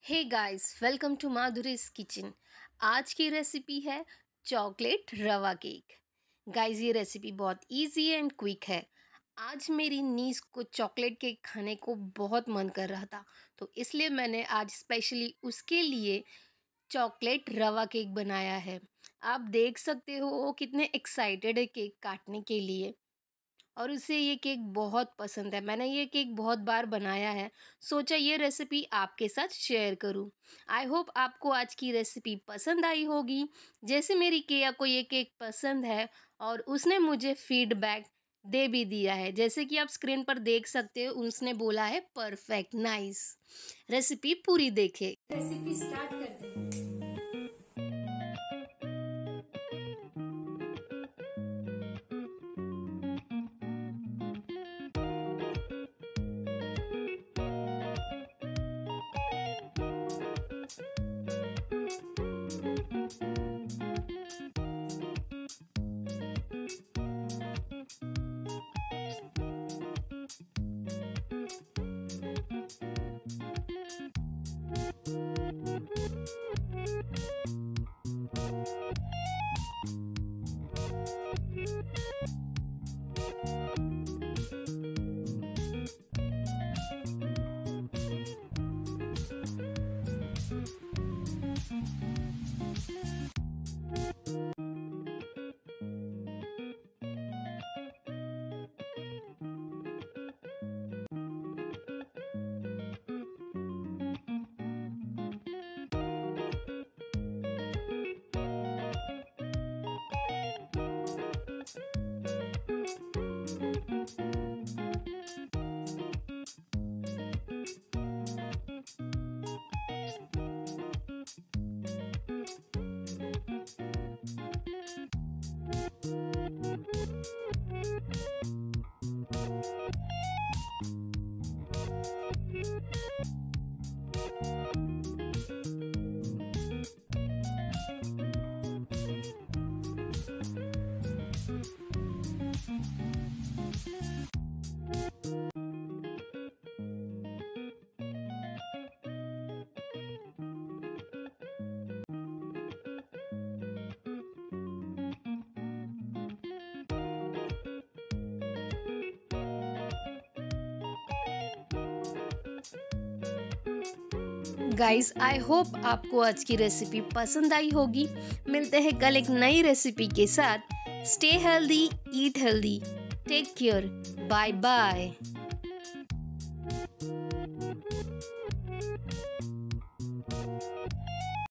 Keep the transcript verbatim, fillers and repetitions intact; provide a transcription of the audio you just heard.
Hey guys, welcome to Madhuri's kitchen. आज की recipe है चॉकलेट रवा केक। गाइस, ये रेसिपी बहुत इजी एंड क्विक है। आज मेरी नीस को चॉकलेट केक खाने को बहुत मन कर रहा था, तो इसलिए मैंने आज स्पेशली उसके लिए चॉकलेट रवा केक बनाया है। आप देख सकते हो वो कितने एक्साइटेड है केक काटने के लिए, और उसे ये केक बहुत पसंद है। मैंने ये केक बहुत बार बनाया है, सोचा ये रेसिपी आपके साथ शेयर करूं। आई होप आपको आज की रेसिपी पसंद आई होगी, जैसे मेरी केया को ये केक पसंद है और उसने मुझे फीडबैक दे भी दिया है। जैसे कि आप स्क्रीन पर देख सकते हो, उसने बोला है परफेक्ट, नाइस। रेसिपी पूरी देखे। रेसिपी स्टार्ट करते हैं। गाइस, आई होप आपको आज की रेसिपी पसंद आई होगी। मिलते हैं कल एक नई रेसिपी के साथ। Stay healthy, eat healthy, take care, bye bye.